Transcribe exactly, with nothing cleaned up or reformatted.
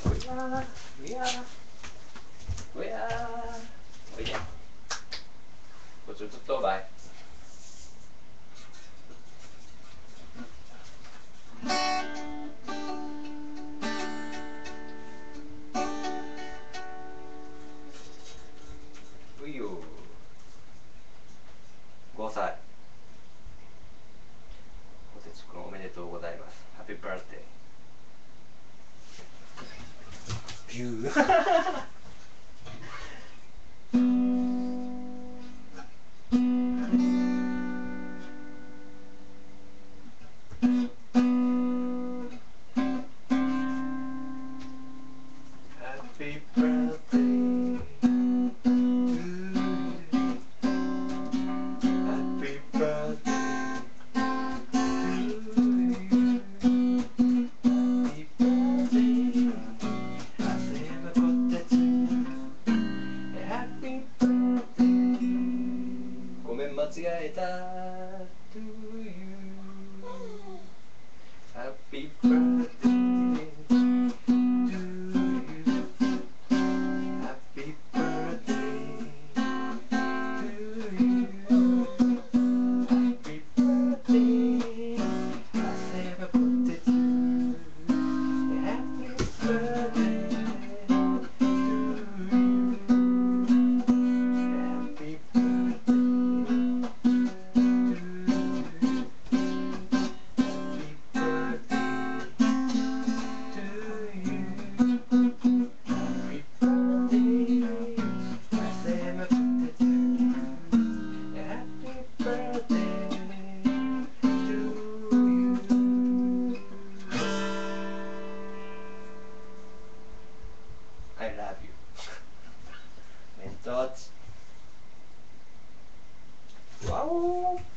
うやうやおいでこっちちょっとバイういよごさいこてつくんおめでとうございますハッピーバースデービューHappy birthday to you. Happy birthday to you. Happy birthday. あせばこてつ Happy birthday. ごめん間違えた To you. Happy birthday I love you. メントーチ。わおー。